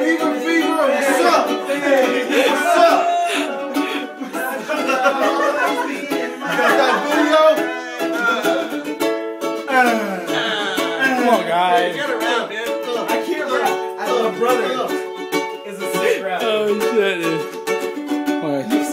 Bieber Fever, what's up? What's up? You got that video? Come on, guys. Get around, man. I can't rap. I love brother. It's a sick rap. Oh, shit.